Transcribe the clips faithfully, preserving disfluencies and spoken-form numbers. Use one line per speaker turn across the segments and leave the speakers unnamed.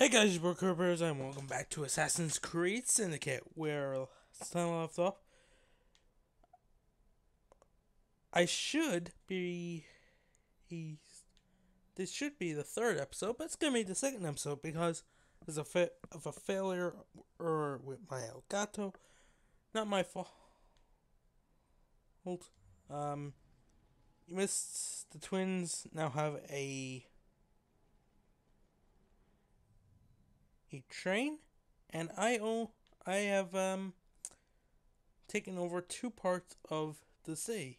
Hey guys, it's Brookers, and welcome back to Assassin's Creed Syndicate, where last time I left off, I should be, this should be the third episode, but it's gonna be the second episode because there's a fa- of a failure or with my Elgato, not my fault. Um, you missed the twins now have a a train, and I own I have um taken over two parts of the city.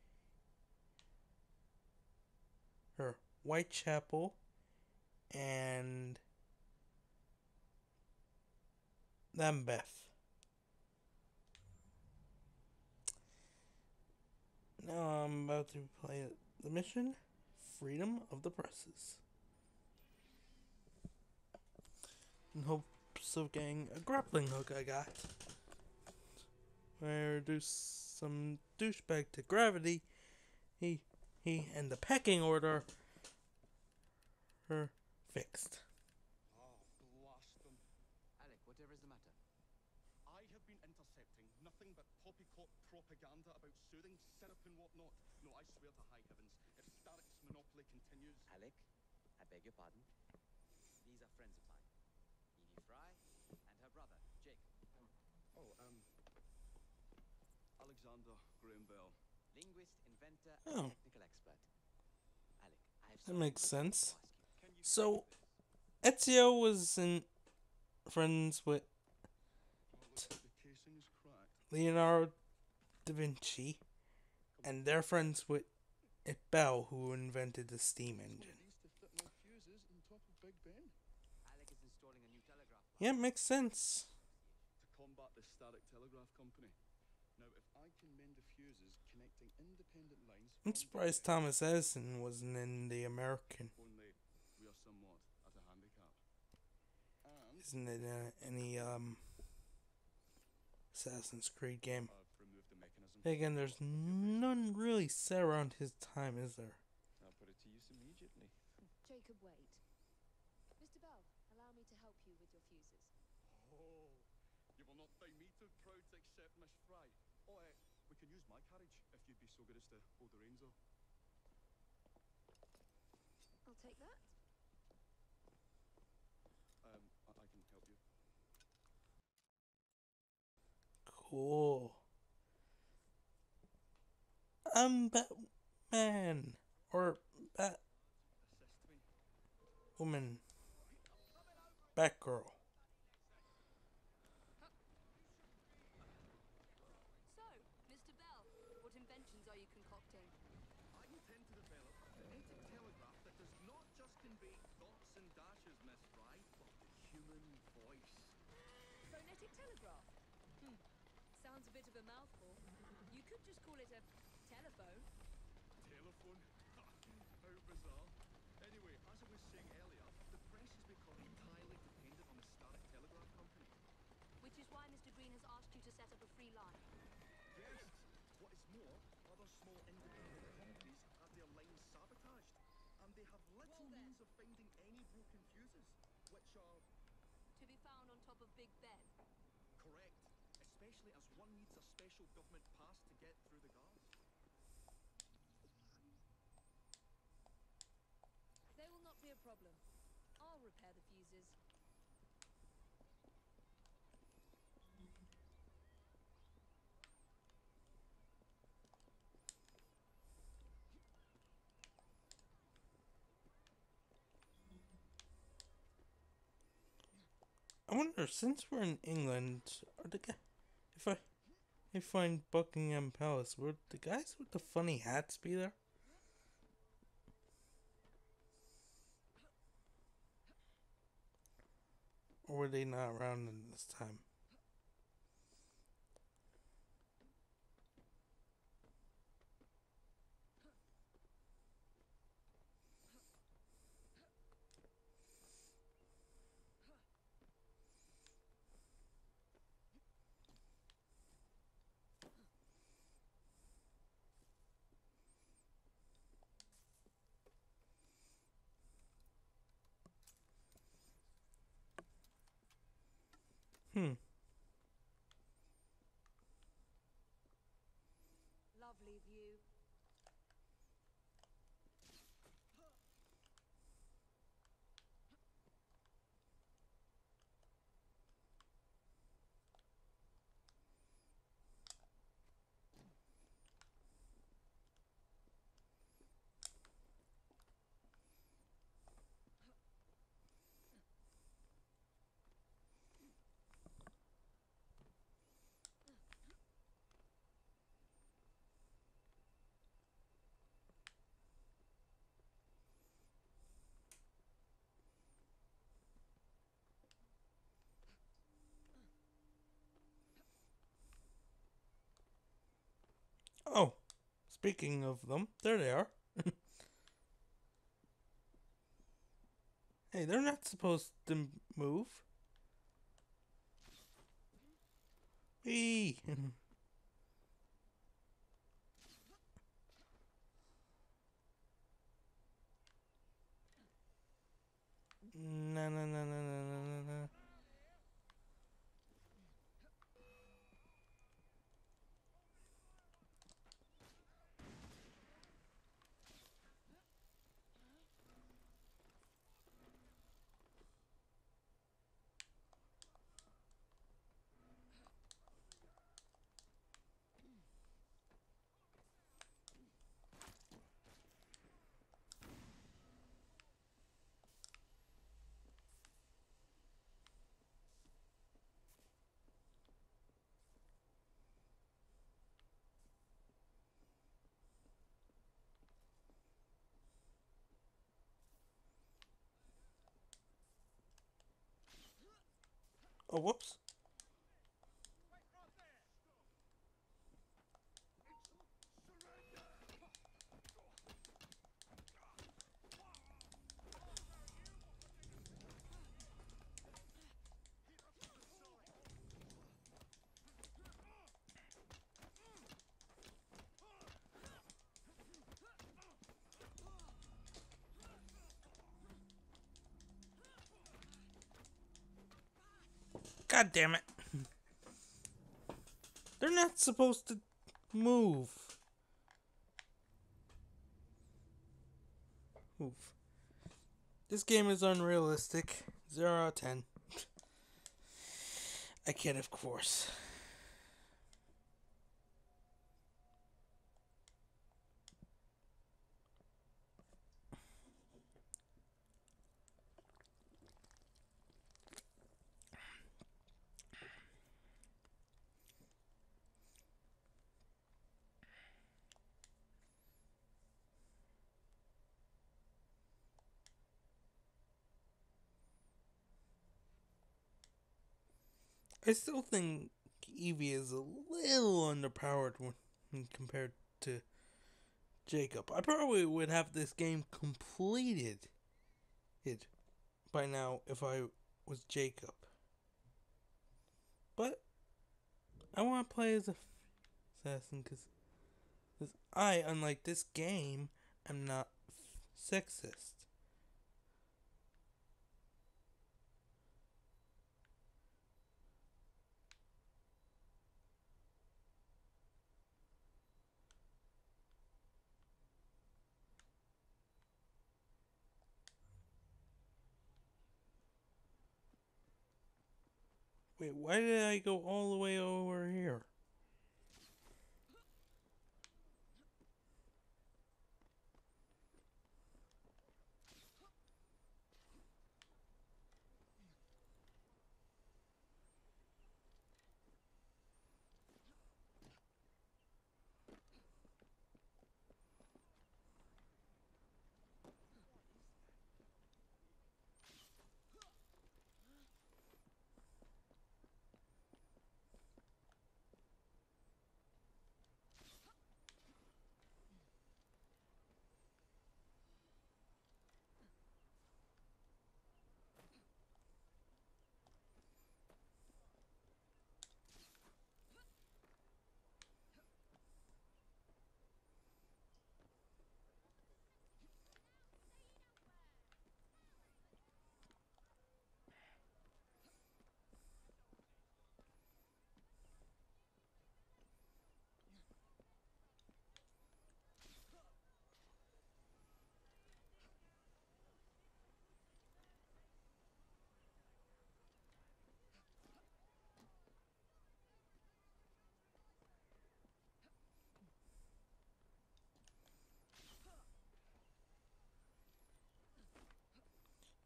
Her Whitechapel and Lambeth. Now I'm about to play the mission Freedom of the Presses. In hopes of getting a grappling hook I got. Where reduce some douchebag to gravity. He he and the pecking order are fixed.
Oh, blast them.
Alec, whatever is the matter?
I have been intercepting nothing but poppycock propaganda about soothing syrup and whatnot. No, I swear to high heavens, if Starrick's monopoly continues...
Alec, I beg your pardon. These are friends of mine. Evie Fry and her brother, Jake.
Oh, um... Alexander Graham Bell.
Linguist, inventor,
Oh.
and technical expert. Alec, I have
That makes
something
sense.
to ask you.
Can you
So
this?
Ezio was in friends with
Oh, looks like the casing is cracked.
Leonardo da Vinci, and they're friends with Bell, who invented the steam engine.
These to fit my fuses on top of Big Ben.
Alec is installing a new telegraph line.
Yeah, makes sense.
To combat the Starrick Telegraph Company. Now, if I can mend the fuses connecting independent lines...
I'm
from
surprised
Big Ben,
Thomas Edison wasn't in the American.
only we are somewhat at a handicap. And
Isn't it uh, any um Assassin's Creed game?
I've removed the mechanism.
Again, there's none really set around his time, is there?
I'll put it to use immediately.
Jacob, wait. Mister Bell, allow me to help you with your fuses.
Oh, you will not find me too proud to accept Miss Fry. Oh, uh, we can use my carriage if you'd be so good as to hold the reins, though.
I'll take that.
Um, I, I can help you.
Cool. I'm Batman. Or Batwoman.
Assist me.
Batgirl.
So, Mister Bell, what inventions are you concocting?
I intend to develop a phonetic telegraph that does not just convey dots and dashes, Miss Fry, but the human voice.
Phonetic telegraph? Hmm. Sounds a bit of a mouthful. You could just call it a telephone.
Telephone? Ha, how bizarre. Anyway, as I was saying earlier, the press has become entirely dependent on the Starrick Telegraph Company.
Which is why Mister Green has asked you to set up a free line.
Yes. What is more, other small independent companies have had their lines sabotaged, and they have little means of finding any broken fuses, which are
To be found on top of Big Ben.
correct, especially as one needs a special government pass to get through the guards.
They will not be a problem. I'll repair the fuses.
I wonder, since we're in England, are the guy, if I, I find Buckingham Palace, would the guys with the funny hats be there? Or were they not around in this time? Hmm.
Lovely view.
Oh, speaking of them, there they are. Hey, they're not supposed to move. Wee. Na na na na na na na. Oh, whoops. God damn it. They're not supposed to move. Move. This game is unrealistic. Zero out of ten. I kid, of course. I still think Evie is a little underpowered when compared to Jacob. I probably would have this game completed it by now if I was Jacob. But I want to play as a assassin because I, unlike this game, am not sexist. Wait, why did I go all the way over here?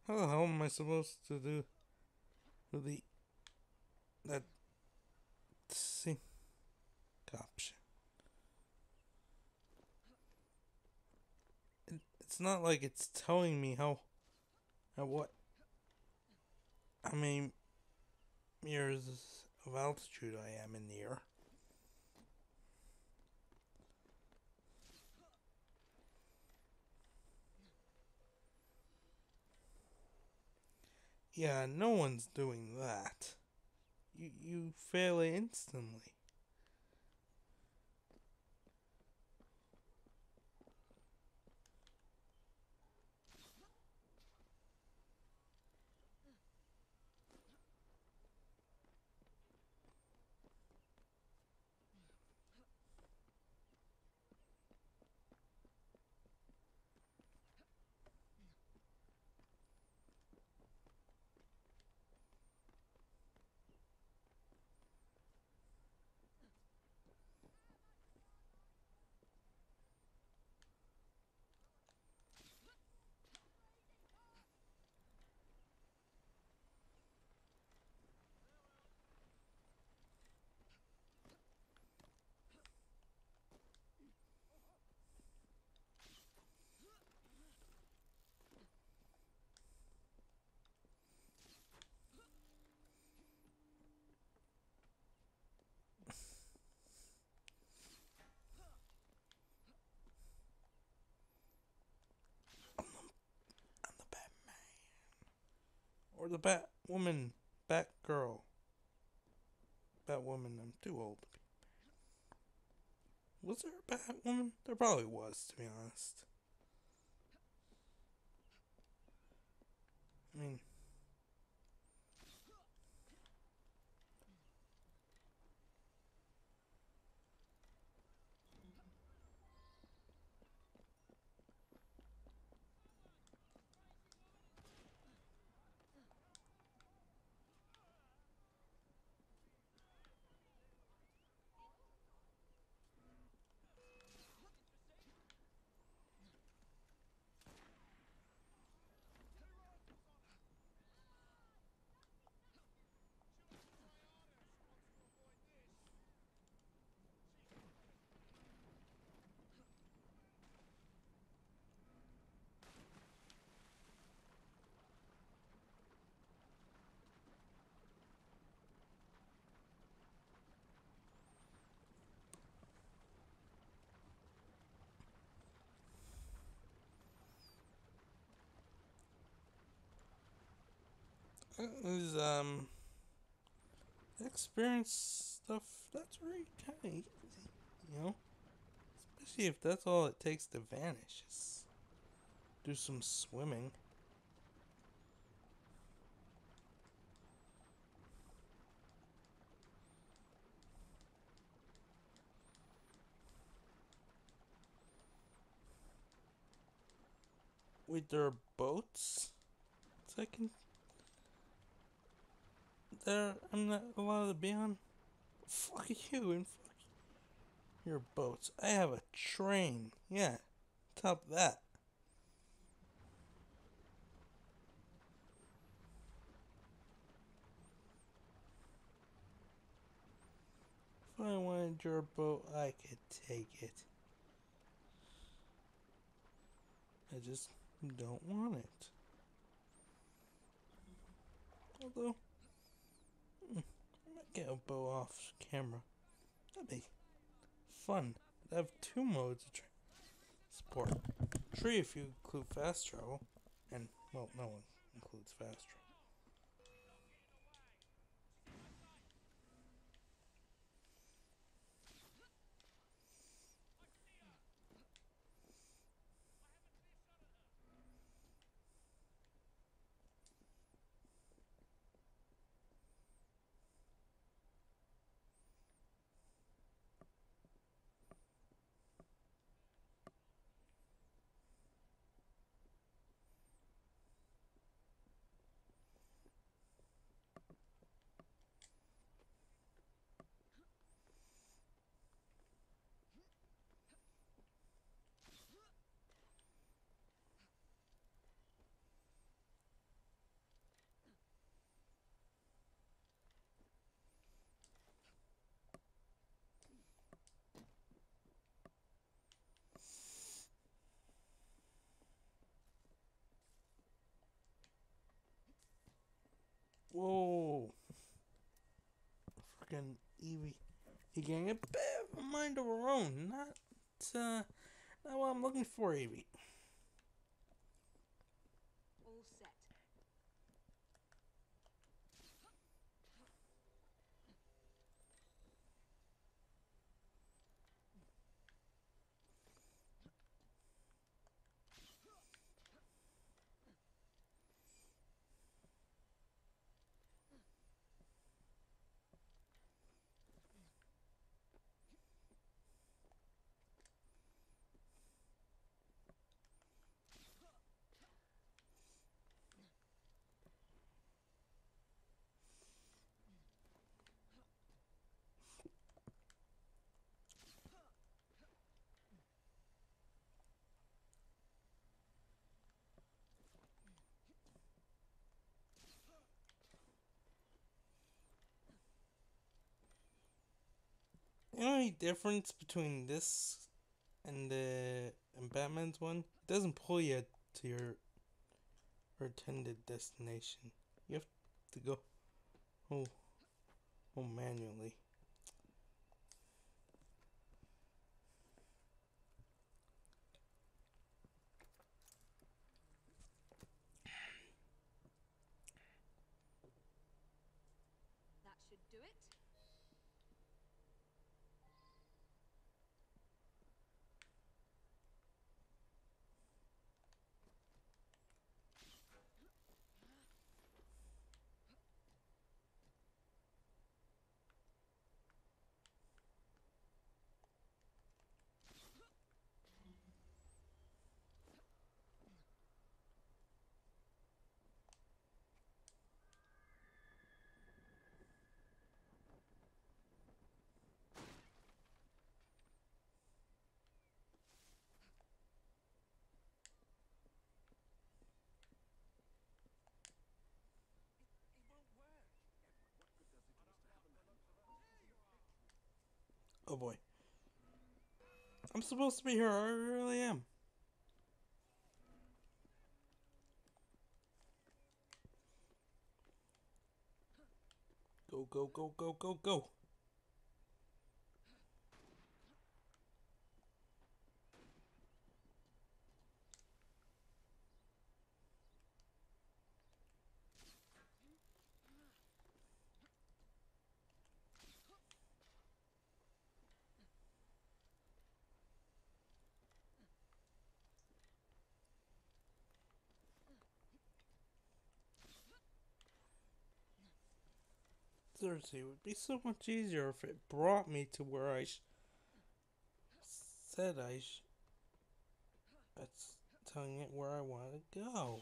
How the hell am I supposed to do with the that sync option? It, it's not like it's telling me how at what how many meters of altitude I am in the air. Yeah, no one's doing that. You you fail instantly. I'm the Batman. Or the Batwoman, Batgirl. Batwoman, I'm too old to be. Was there a Batwoman? There probably was, to be honest. I mean, is um experience stuff that's really kind of easy, you know. Especially if that's all it takes to vanish. Is do some swimming. Wait, there are boats? So I can. There, I'm not allowed to be on. Fuck you and fuck your boats. I have a train. Yeah, top that. If I wanted your boat, I could take it. I just don't want it. Although, mm, I might get a boat off camera. That'd be fun. I have two modes of transport. Three if you include fast travel. And, well, no one includes fast travel. and Evie getting a bit of a mind of her own. Not, uh, not what I'm looking for, Evie.
All set.
You know any difference between this and the and Batman's one? It doesn't pull you to your intended destination. You have to go oh, oh manually.
That should do it.
Oh boy. I'm supposed to be here, I really am. Go, go, go, go, go, go. Seriously, it would be so much easier if it brought me to where I sh said I sh That's telling it where I want to go.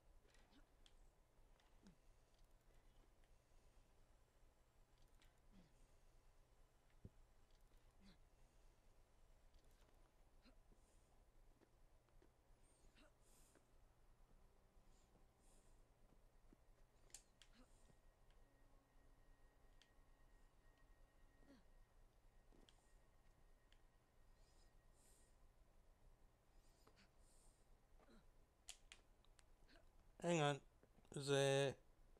Hang on. There's a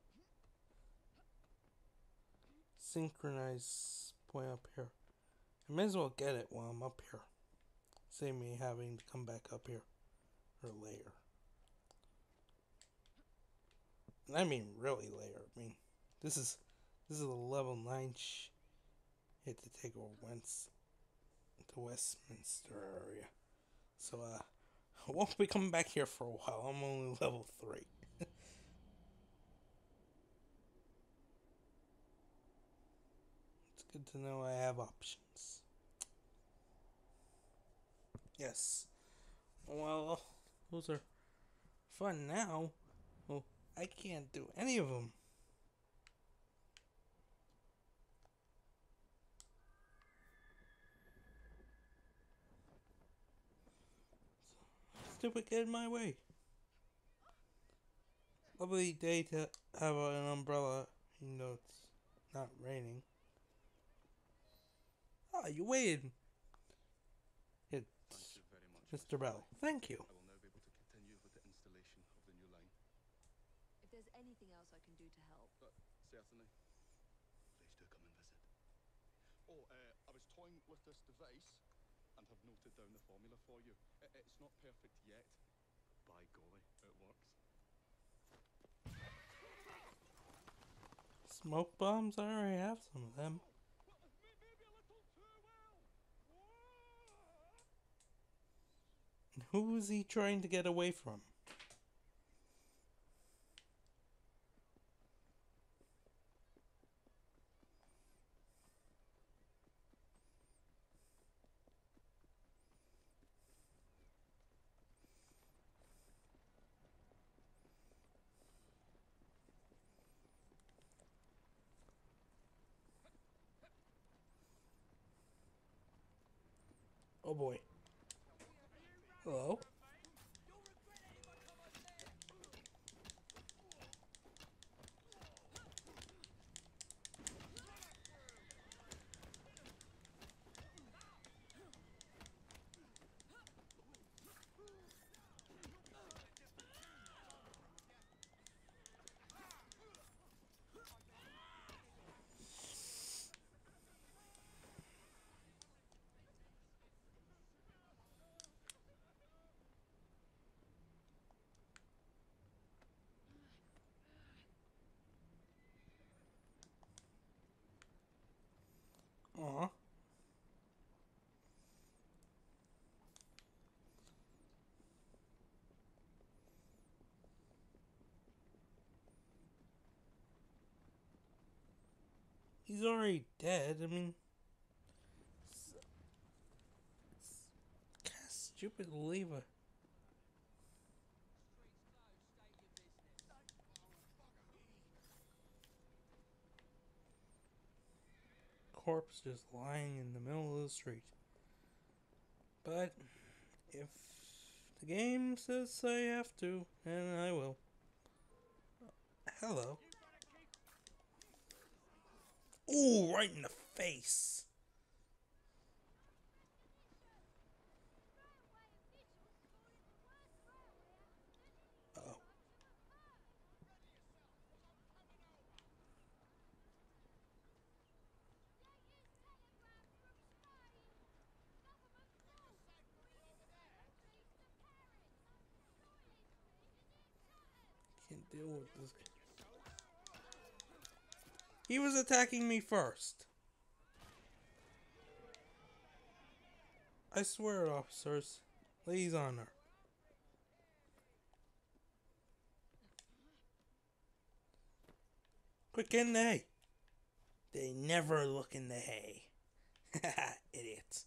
synchronized point up here. I may as well get it while I'm up here. Save me having to come back up here. Or later. And I mean really later. I mean, this is this is a level nine sh hit to take over Wentz to Westminster area. So uh I won't be coming back here for a while. I'm only level three. It's good to know I have options. Yes. Well, those are fun now. Well, I can't do any of them. Stupid, get in my way. Lovely day to have an umbrella, even though it's not raining. Ah, you waited. It's
Thank you very much,
Mister Bell. Thank you.
I will now be able to continue with the installation of the new line.
If there's anything else I can do to help.
But certainly, please do come and visit. Oh, uh, I was toying with this device and have noted down the formula for you. I- it's not perfect yet. By golly, it works.
Smoke bombs? I already have some of them.
Well, may- maybe a little too well. Whoa!
Who is he trying to get away from? Oh boy. Hello? Aw. He's already dead. I mean, it's, it's kind of stupid to leave a corpse just lying in the middle of the street. But if the game says I have to, then I will. Hello. Ooh, right in the face. Uh-oh. Can't deal with this. He was attacking me first. I swear, officers. Please honor. Quick, get in the hay. They never look in the hay. Haha, idiots.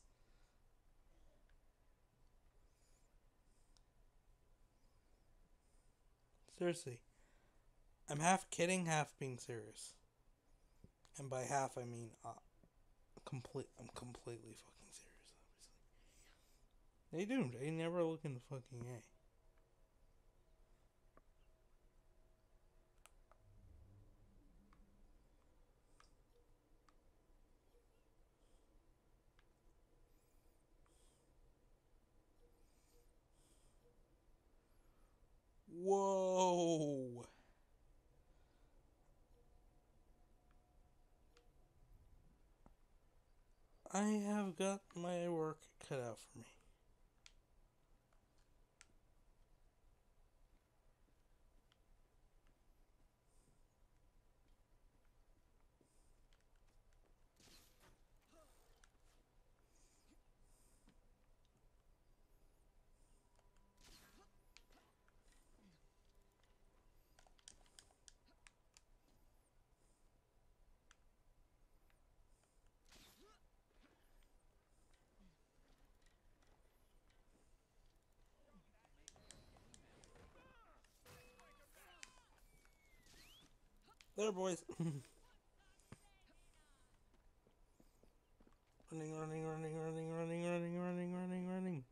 Seriously. I'm half kidding, half being serious. And by half, I mean uh, complete. I'm completely fucking serious, obviously. They do. They never look in the fucking hay. Whoa. I have got my work cut out for me. There, boys. Running, running, running, running, running, running, running, running, running.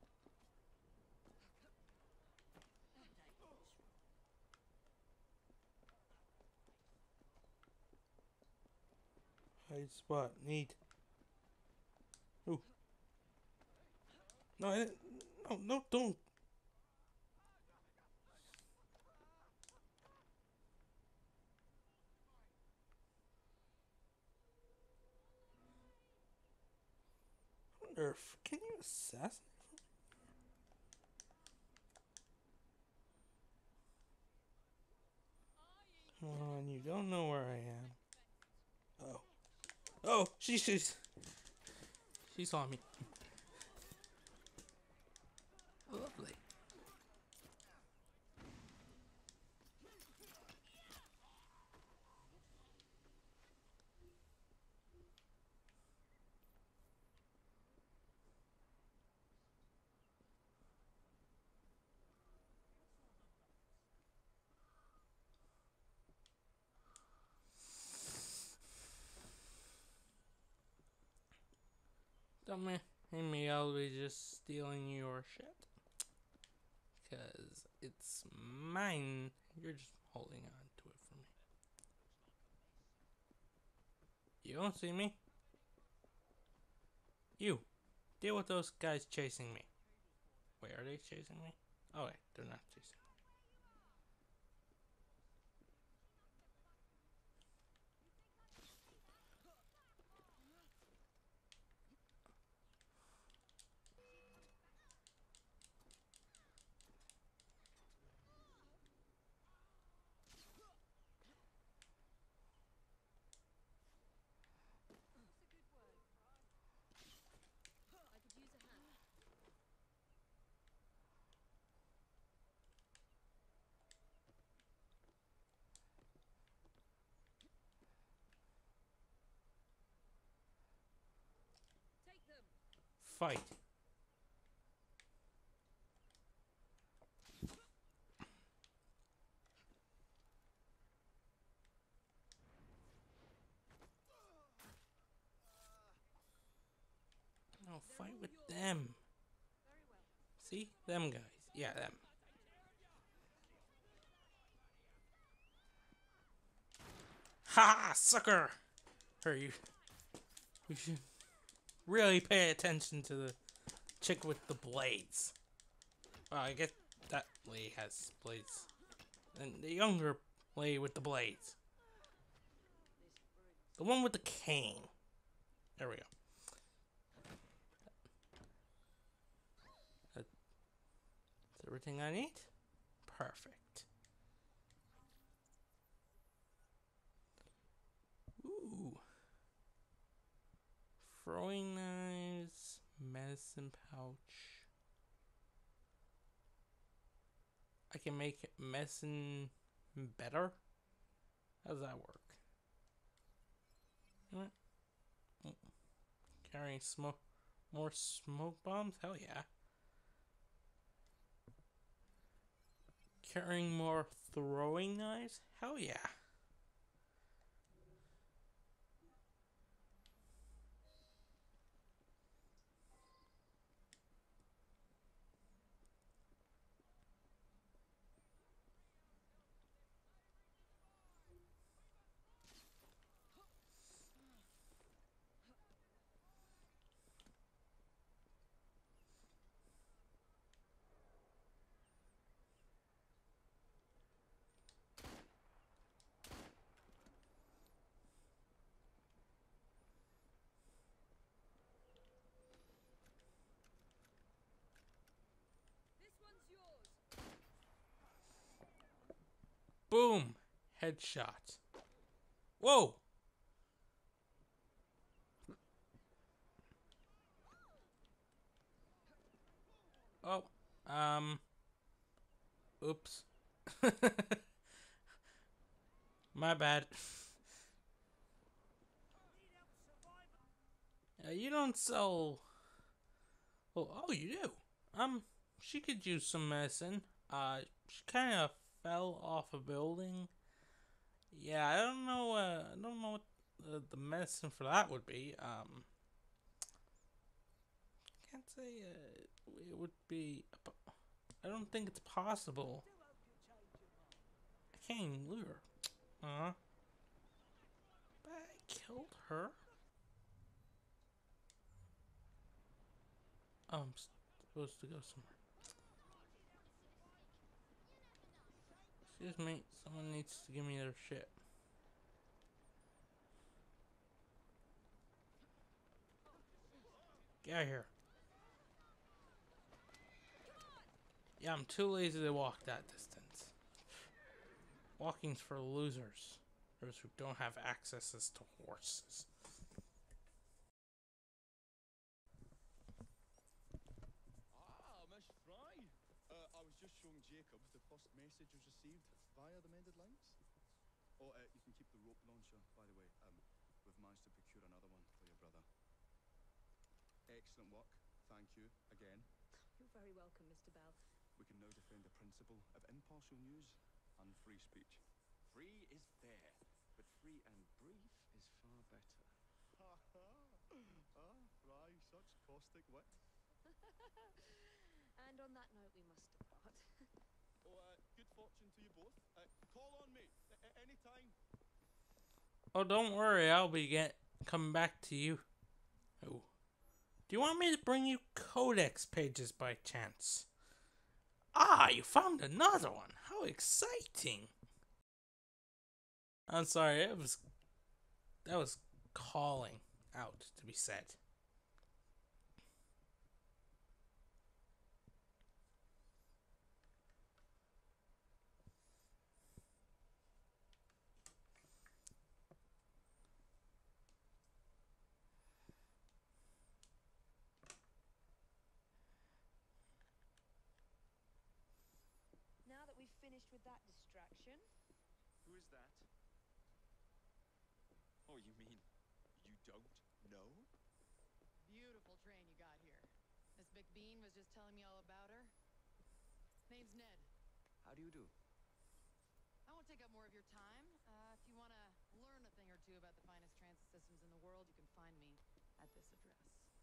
Hide spot. Neat. Ooh. No, I didn't. No, no, don't. earth. Can you assassinate? Come on, you don't know where I am. Oh. Oh, she, she's... She saw me. Lovely. Don't make me always just stealing your shit. Because it's mine. You're just holding on to it for me. You don't see me? You. Deal with those guys chasing me. Wait, are they chasing me? Oh wait, they're not chasing me.
I could use a hand. Take them.
Fight. No, fight with them.
Very well.
See? Them guys. Yeah, them. Ha! Sucker! Hurry. You. We should really pay attention to the chick with the blades. Well, I guess that lady has blades. And the younger lady with the blades. The one with the cane. There we go. That's everything I need? Perfect. Ooh. Throwing knives, medicine pouch. I can make medicine better? How does that work? What? Oh. Carrying smoke, more smoke bombs? Hell yeah. Carrying more throwing knives? Hell yeah.
This one's yours.
Boom! Headshot. Whoa! Oh, um, oops. My bad. Uh, you don't sell. Oh, oh, you do. Um, she could use some medicine. Uh, she kind of fell off a building. Yeah, I don't know. Uh, I don't know what uh, the medicine for that would be. Um, can't say uh, it would be. I don't think it's possible. I can't even lure. Uh, but I killed her. Oh, I'm supposed to go somewhere. Excuse me, someone needs to give me their shit. Get out of here. Yeah, I'm too lazy to walk that distance. Walking's for losers. Those who don't have access to horses.
Ah, Miss Fry. Uh, I was just showing Jacob the first message was received via the mended lines. Oh, uh, you can keep the rope launcher, by the way. Um, we've managed to procure another one for your brother. Excellent work. Thank you again.
You're very welcome, Mister Bell.
We can now defend the principle of impartial news and free speech.
Free is fair, but free and brief is far better.
Ha ha! Ah, Fry, such caustic wit.
And on that note, we must depart.
Oh, uh, good fortune to you both. Uh, call on me at any time.
Oh, don't worry, I'll be get coming back to you. Oh. Do you want me to bring you codex pages by chance? Ah, you found another one. How exciting. I'm sorry, it was that was calling out to be said.
Now that we've finished with that distraction,
Who is that? Oh, you mean you don't know?
Beautiful train you got here. Miss McBean was just telling me all about her. Name's Ned.
How do you do?
I won't take up more of your time. Uh, if you want to learn a thing or two about the finest transit systems in the world, you can find me at this address.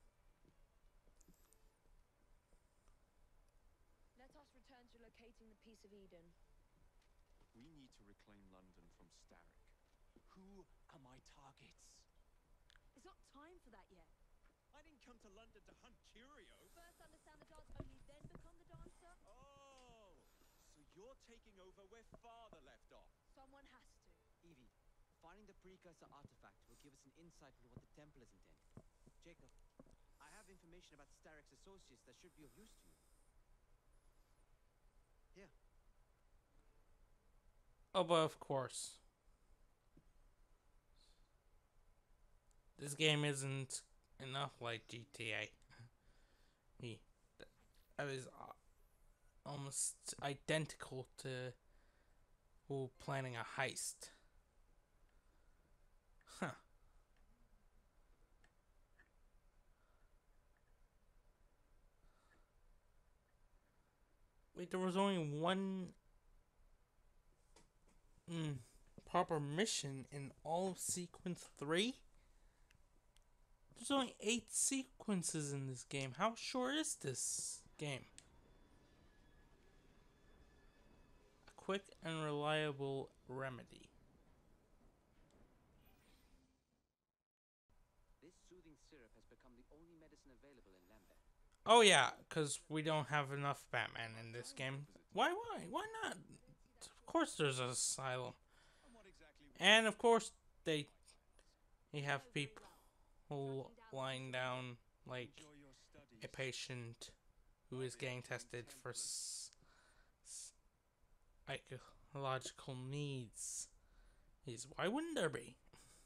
let us return to locating the Piece of Eden.
We need to reclaim London from Starrick. Who are my targets?
It's not time for that yet.
I didn't come to London to hunt Curio.
First understand the dance, only then become the dancer.
Oh, so you're taking over where Father left off.
Someone has to.
Evie, finding the precursor artifact will give us an insight into what the Temple is intending. Jacob, I have information about Starrick's associates that should be of use to you. Here.
Oh, but of course. This game isn't enough like G T A. He, that is almost identical to who planning a heist. Huh. Wait, there was only one mm, proper mission in all of Sequence three? There's only eight sequences in this game. How short is this game? A quick and reliable remedy.
This soothing syrup has become the only medicine available in Lambeth.
Oh yeah, because we don't have enough Batman in this game. Why, why? Why not? Of course there's an asylum.
And what exactly
And of course they, they have people lying down like
enjoy your studies?
a patient who is getting tested for s- s- psychological needs. Is why wouldn't there be?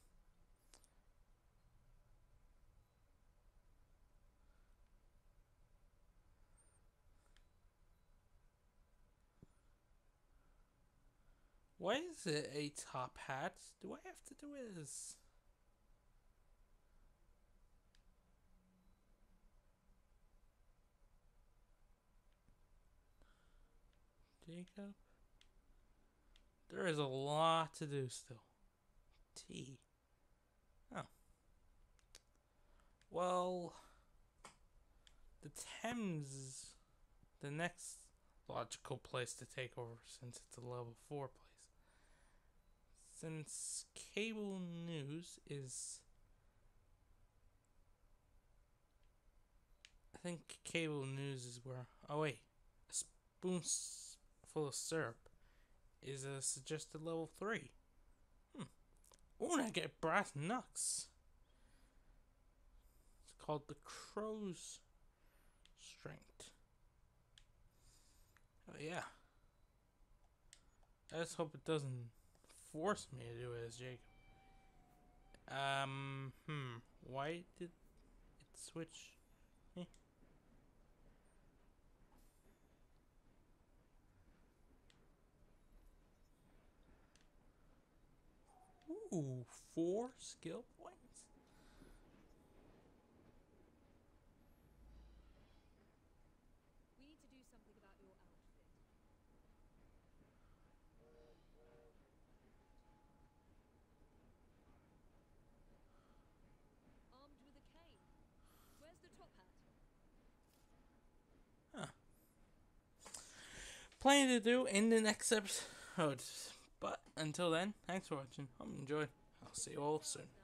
Why is it a top hat? Do I have to do this? Jacob? There is a lot to do still. T. Oh. Well, the Thames is the next logical place to take over since it's a level four place. Since cable news is... I think cable news is where... Oh wait. A spoonful of syrup is a suggested level three. Hmm. Oh, and I get brass knucks. It's called the Crow's Strength. Oh yeah. I just hope it doesn't force me to do it as Jacob. Um, hmm. Why did it switch? Eh. Ooh, four skill points?
We need to do something about your outfit. Armed with a cane. Where's the top hat?
Huh. Plenty to do in the next episode. But until then, thanks for watching. Hope you enjoyed. I'll see you all soon.